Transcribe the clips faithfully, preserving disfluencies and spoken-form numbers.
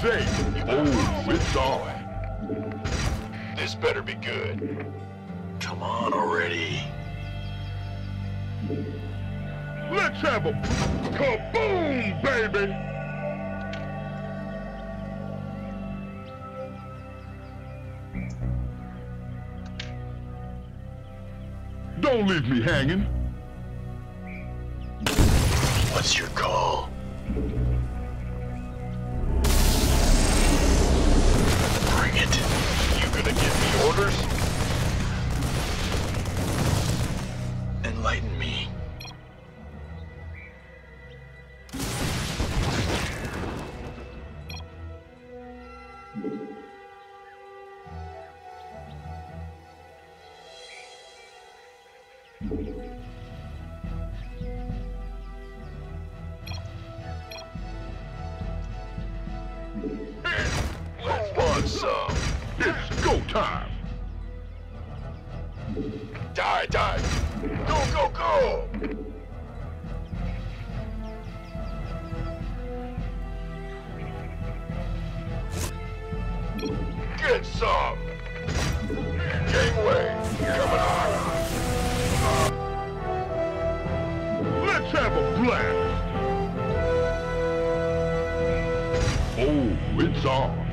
Say, oh, it's on. This better be good. Come on already. Let's have a kaboom, baby! Don't leave me hanging. What's your call? Bring it. You gonna give me orders? Enlighten me. Let's run some. It's go time. Die, die. Go, go, go. Get some. Gangway, coming on. Let's have a blast. Oh, it's on.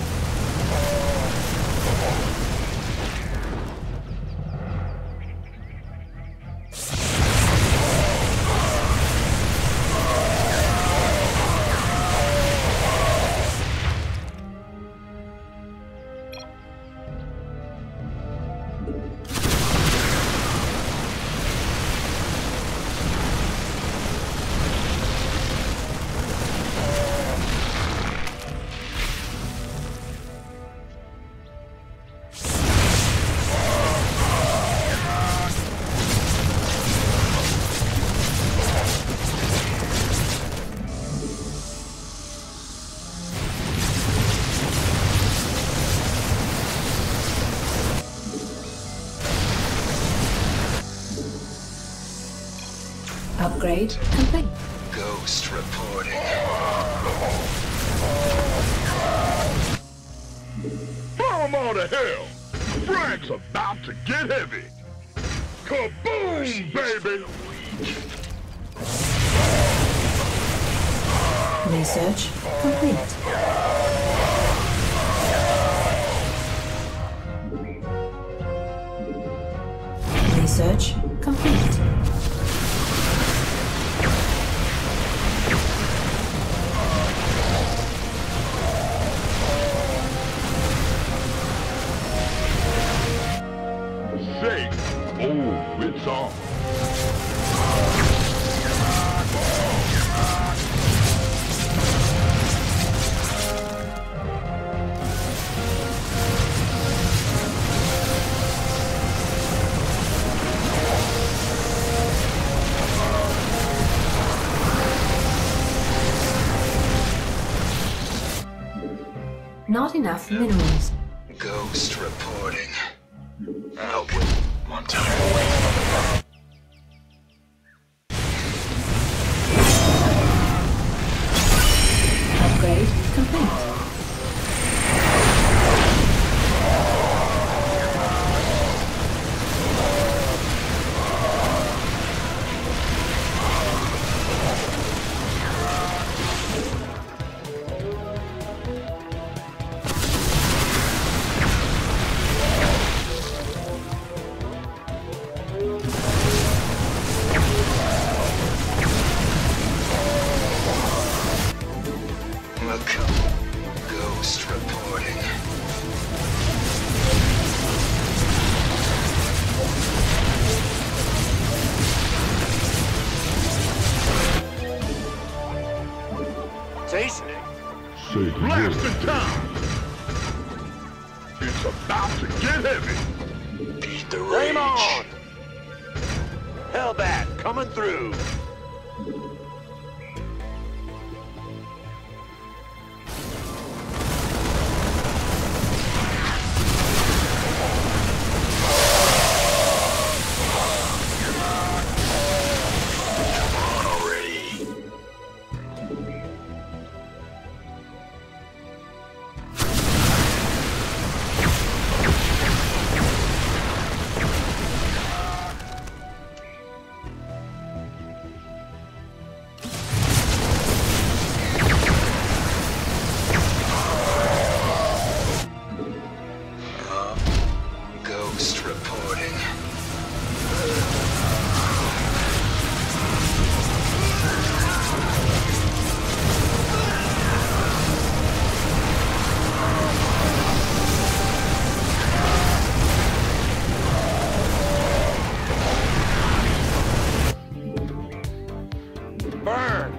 Upgrade complete. Ghost reporting. Throw 'em all to hell. Frank's about to get heavy. Kaboom, baby. Research complete. Research complete. Say, oh, it's on. Not enough minerals. Ghost reporting. Outward. One time away. Upgrade complete. Ghost reporting. Tasting. Say blasting time. It's about to get heavy. Beat the Flame rage. on. Hellbat coming through.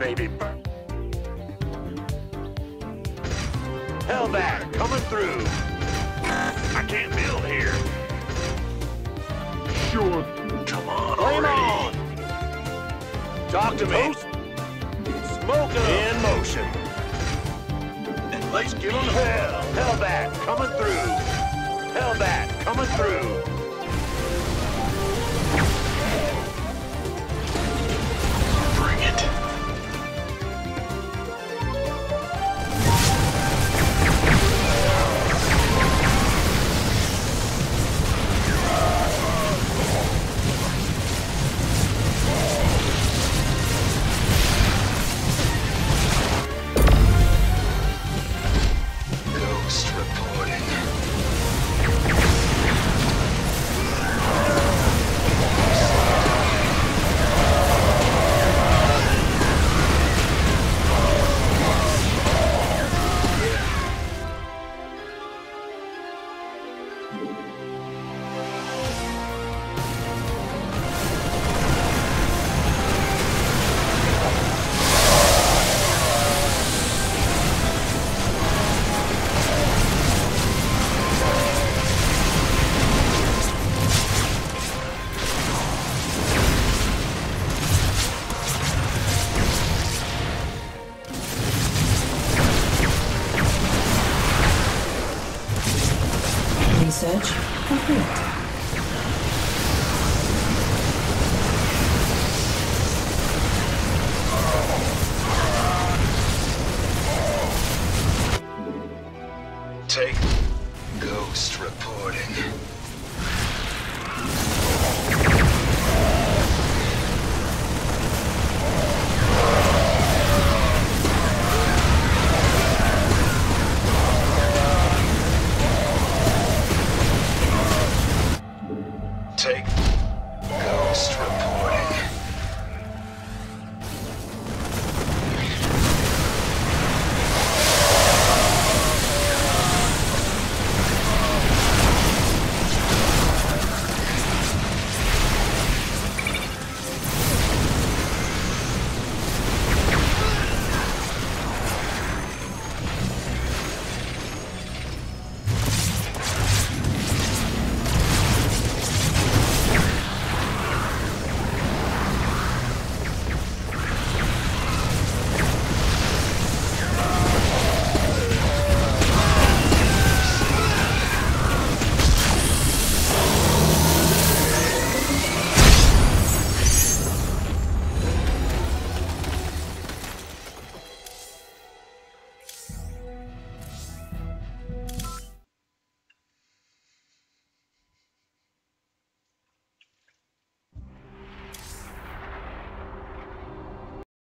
baby. Hellbat, coming through. I can't build here. Sure. Come on Flame already. on. Talk to me. Smoke 'em. In motion. And let's give Give 'em hell. Hellbat, coming through. Hellbat, coming through. bring it. Ghost reporting. Research complete. Take Ghost reporting. Take Ghost reporting.